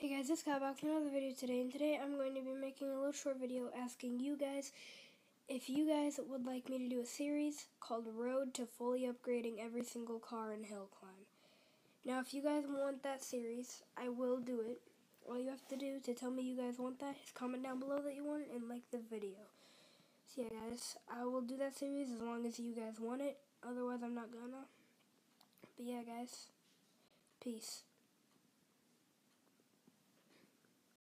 Hey guys, it's Kyle back with another video today, and today I'm going to be making a little short video asking you guys if you guys would like me to do a series called Road to Fully Upgrading Every Single Car in Hill Climb. Now, if you guys want that series, I will do it. All you have to do to tell me you guys want that is comment down below that you want it and like the video. So yeah guys, I will do that series as long as you guys want it, otherwise I'm not gonna. But yeah guys, peace.